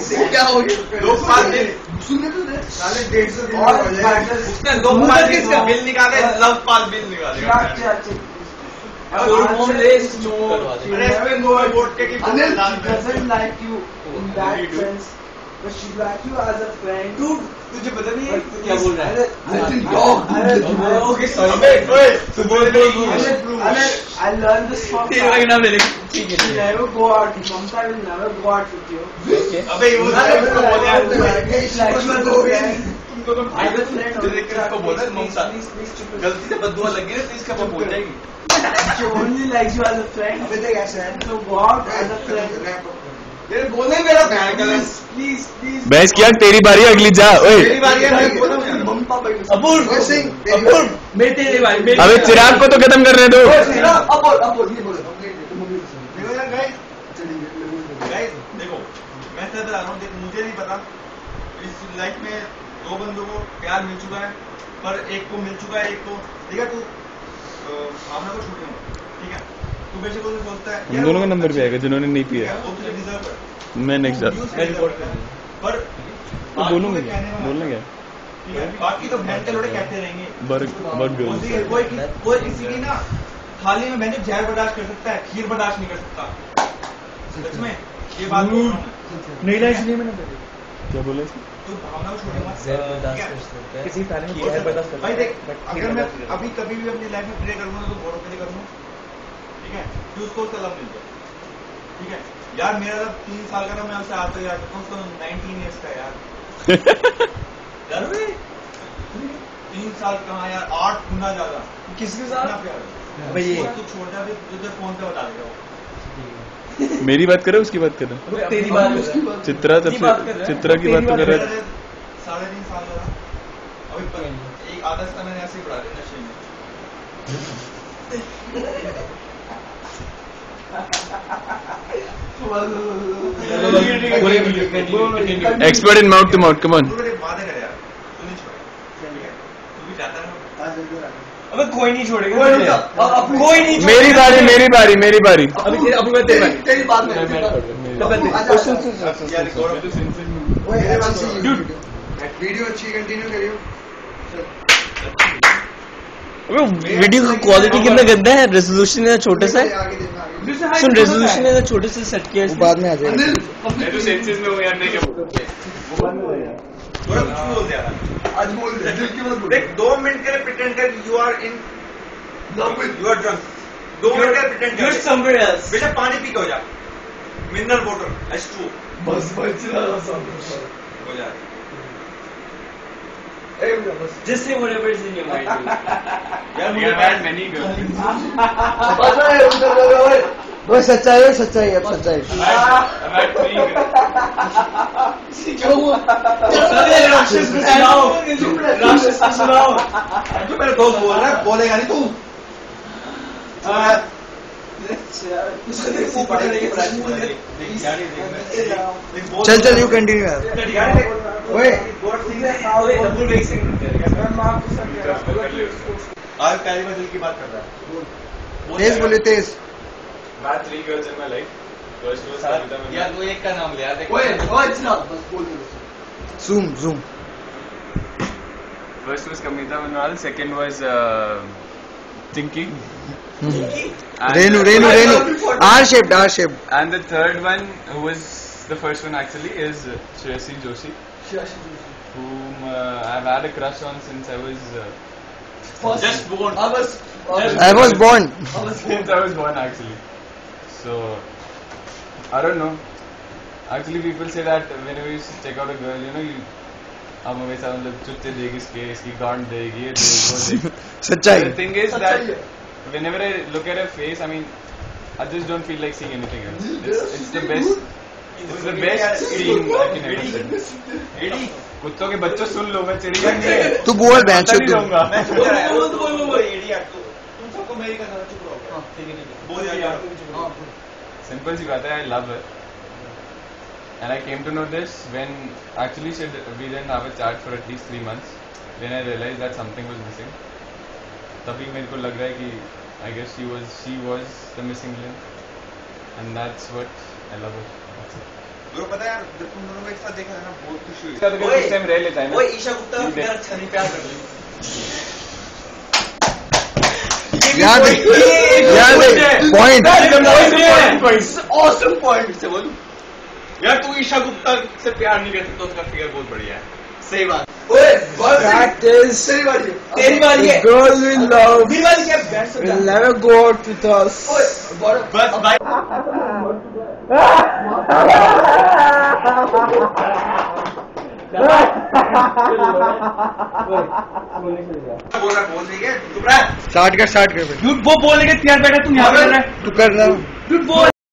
क्या हो गया? लोकपाल बिल सुनने तो दे। साले 150 उसने लोकपाल बिल निकाले, लवपाल बिल निकाले। अरे इसमें वोट के की doesn't like you in that sense, but she like you as a friend. Dude, तुझे पता नहीं है क्या बोल रहा है? Okay, I learned this from. She never go out. Mamta will never go out with you. Okay. अबे वो तुमको बोला ममता गलती से बददुआ लग गई तो इसका पाप हो जाएगी। She only likes you as a friend. अबे देख ऐसे है So go out as a friend. ये बोलने मेरा Please. बहस किया तेरी बारी अगली जा ओए मेरी बारी है मैं बोला ममता भाई अपूर्व मैं तेरी बारी अबे चिराग को तो खत्म कर रहे दो अब ये बोलो देखो यार गाइस देखो मैं सच बता रहा हूँ देखो मुझे नहीं पता इस लाइफ में दो बंदों को प्यार मिल चुका है पर एक को मिल चुका है एक को ठीक है तू भावना को छूटे ठीक है तू बेशक उसे सोचता है हम दोनों का नंबर भी आएगा जिन्होंने नहीं पिया वो तुझे डिजर्व कर मैं नेक्स्ट पर बोलूंगा क्या बोलना क्या ठीक है बाकी तो भैंस के लोड़े कहते रहेंगे बर्ड गर्ल कोई किसी की ना थाली में मैंने जहर बर्दाश्त कर सकता है खीर बर्दाश्त नहीं कर सकता सच में ये बात नहीं लाइक नहीं मैंने क्या बोले तो भावना को छोड़ूंगा किसी थाली में जहर बर्दाश्त कर भाई देख अगर मैं अभी कभी भी अपनी लाइफ में प्रे करूंगा तो गौरव के लिए करूंगा ठीक है कि उसको सलाम मिल जाए ठीक है यार मेरा जब 3 साल का था मैं उससे आता याद करता हूँ उसको 19 ईयर्स का यार 3 साल कहाँ यार 8 गुना ज्यादा किसके साथ प्यार भैया तू छोटा भी तुझे फोन पे बता देगा मेरी बात कर रहे हो उसकी बात कर रहे हो तेरी बात चित्रा चित्रा की बात तो कर रहे 3.5 साल का था अभी एक आधा साल मैंने ऐसे ही बढ़ा दिया नशे में expert in mouth to mouth come on वादे कर यार तू नहीं छोड़ेगा तू भी चाहता है अबे कोई नहीं छोड़ेगा कोई नहीं मेरी बारी अभी तेरी बात वीडियो अच्छी कंटिन्यू करियो वीडियो का क्वालिटी कितना गंदा है रेजोल्यूशन है छोटा सा सुन रेजोल्यूशन है छोटे से सेट किया है बाद में आ जाएगा मैं तो सेंसेस में हूं यार मैं क्या बोलूं आज बोल देख 2 मिनट के लिए प्रिटेंड कर you are in love with you are drunk 2 minute के लिए प्रिटेंड कर You're somewhere else. बेटा पानी पी के हो जा मिनरल वाटर H2 बस हो जा Just say whatever is in your mind. यार मुझे बैड मैनी गर्ल वो सच्चाई है सच्चाई अब सच्चाई राक्षस को सुनाओ जो मेरा दोस्त बोल रहा है बोलेगा नहीं तू चल यू कंटिन्यू यार ओए आज पहली बार दिल की बात कर रहा है तेज बोले तेज मैं 3 girls in my life. First was Savita. यार तू एक का नाम ले यार देख. zoom First was Kamita Manwal, second was Tinky. Renu R shaped And the third one, who was the first one actually, is Shreyasi Joshi, whom I've had a crush on since I was just born. I was born since I was born actually. So I don't know. Actually, people say that whenever you check out a girl, you know, हम हमेशा मतलब चुत्ते देगी इसकी गांड देगी ये देगी वो देगी. सच्चाई. The thing is that whenever I look at her face, I mean, I just don't feel like seeing anything else. It's the best. It's the best scene I can ever see. कुत्तों के बच्चों सुन लो मैं चिड़िया नहीं है. तू बोल बहन नहीं रहूंगा. तुम सबको मेरी का चुप रहो. ठीक है बोल यार. Simple सी बात है. I love her. And I came to know this when actually we didn't have a chat for at least 3 months. When I realized that something was missing. तभी मेरे को लग रहा है कि I guess she was the missing link. And that's what I love her. तो पता है यार, जब तुम दोनों को एक साथ देखा है ना, बहुत खुशी हुई। इसका तो कुछ टाइम रह लेता है ना। ओए ईशा गुप्ता का प्यार अच्छा नहीं, प्यार कर ली। पॉइंट ऑसम पॉइंट से बोल यार तू ईशा गुप्ता से प्यार नहीं कर सकता, उसका फिगर बहुत बढ़िया है। सही बात। ओए That is तेरी बारी है। girl we love मेरी बारी क्या बैठ will never go out with us. ओए बस भाई बोल रही है, चुप रहा। Start कर वो बोलने के तैयार बैठा, तुम यहाँ पे कर रहा है। तू कर रहा बोल